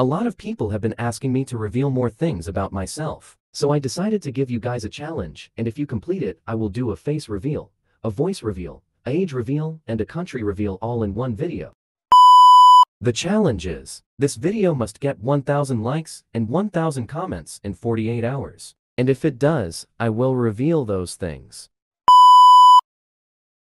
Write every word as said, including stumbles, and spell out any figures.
A lot of people have been asking me to reveal more things about myself. So I decided to give you guys a challenge, and if you complete it, I will do a face reveal, a voice reveal, a age reveal, and a country reveal all in one video. The challenge is, this video must get one thousand likes and one thousand comments in forty-eight hours. And if it does, I will reveal those things.